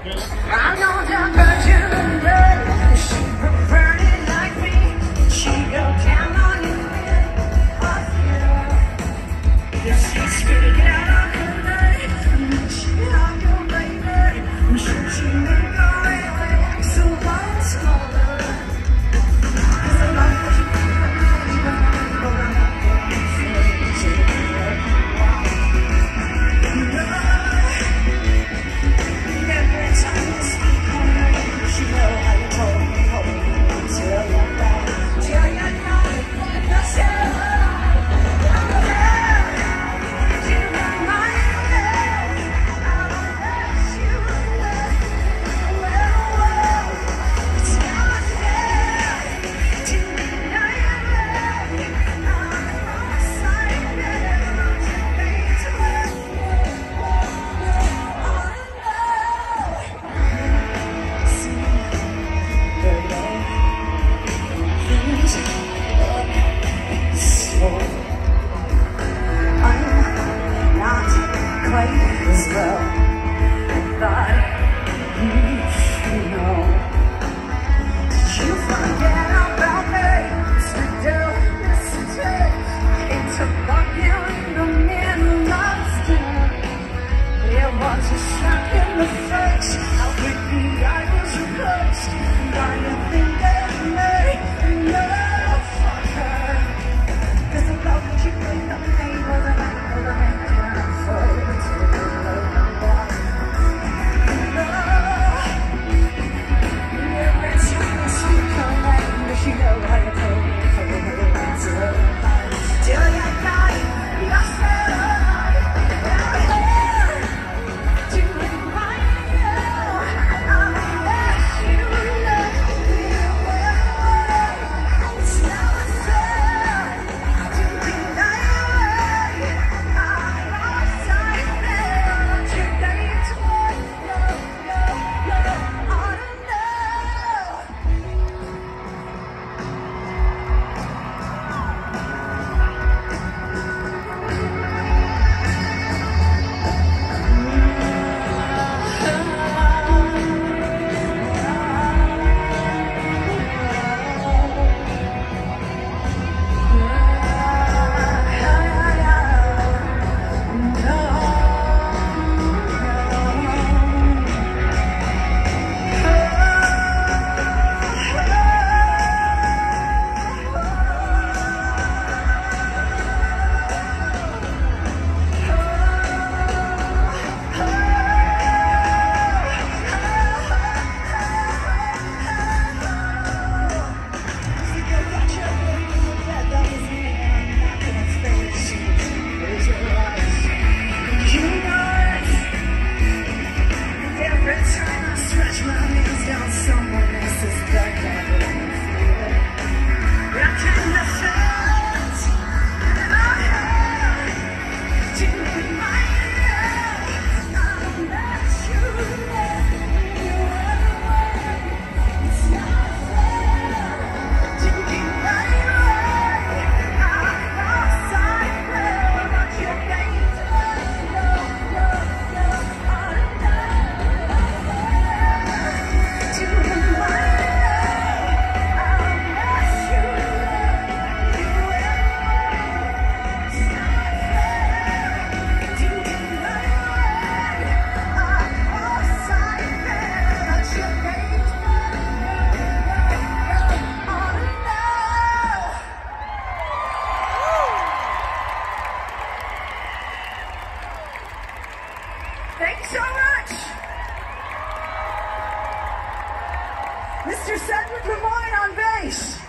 I know that virgin red, she would burn it like me. She go down on you with yeah, she's spitting out on her leg. She on your baby. I'm sure she make a way so long, smaller. Cause I love what you feel like me, but I'm not every time you speak on her, she know how you hold me till you're back, till you're not, that's it. As well, I thought you should know. Did you forget about me? Mr. Dill, Mr. Ted, I hate to fuck you in the middle of still. It was a slap in the face. How quickly I was replaced. Now you think that me? No, fuck her. Cause the love that you bring up me wasn't you know how you told me till you got yourself to remind you I let you love me away. It's now sad to deny you. I lost sight of your days when I don't know. Thanks so much! Mr. Cedric Lemoyne on bass.